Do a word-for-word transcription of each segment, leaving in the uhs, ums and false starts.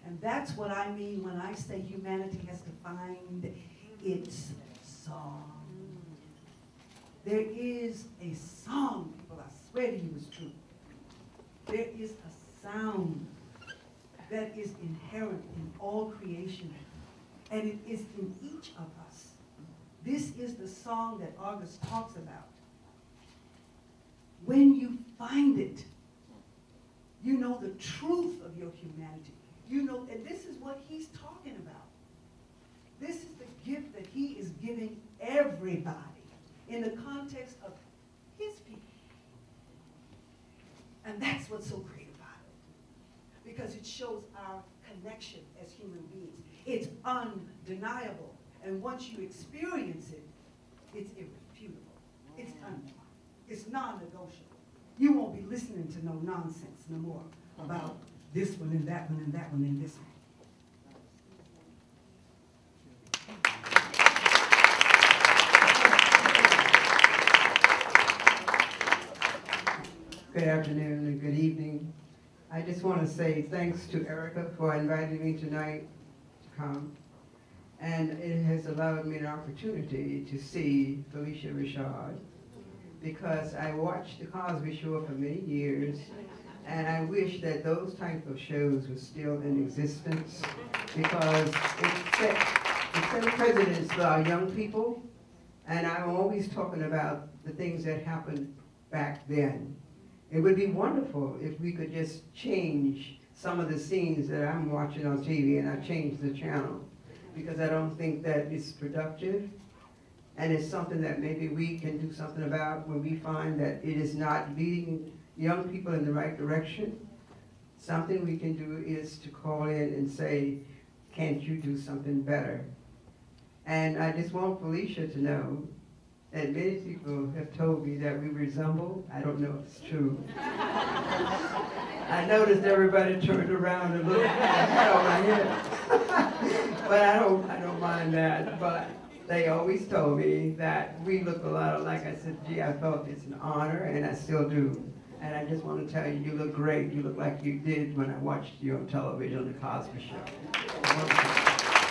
And that's what I mean when I say humanity has to find its song. There is a song, people, I swear to you it's true. There is a sound that is inherent in all creation, and it is in each of us. This is the song that August talks about. When you find it, you know the truth of your humanity. You know, and this is what he's talking about. This is the gift that he is giving everybody in the context of his people. And that's what's so great about it, because it shows our connection as human beings. It's undeniable, and once you experience it, it's irrefutable. It's undeniable. It's non-negotiable. You won't be listening to no nonsense no more about this one and that one and that one and this one. Good afternoon and good evening. I just want to say thanks to Erica for inviting me tonight to come. And it has allowed me an opportunity to see Phylicia Rashad, because I watched The Cosby Show for many years, and I wish that those type of shows were still in existence, because it set, it set precedents for our young people, and I'm always talking about the things that happened back then. It would be wonderful if we could just change some of the scenes that I'm watching on T V, and I change the channel, because I don't think that it's productive, and it's something that maybe we can do something about when we find that it is not leading young people in the right direction. Something we can do is to call in and say, can't you do something better? And I just want Phylicia to know that many people have told me that we resemble. I don't know if it's true. I noticed everybody turned around and looked at my on my head. But I don't, I don't mind that. But they always told me that we look a lot alike. I said, gee, I felt it's an honor, and I still do. And I just want to tell you, you look great. You look like you did when I watched you on television on The Cosby Show.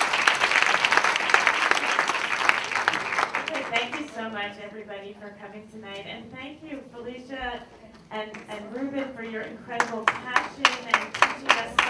Thank you so much, everybody, for coming tonight. And thank you, Phylicia and, and Ruben, for your incredible passion and teaching us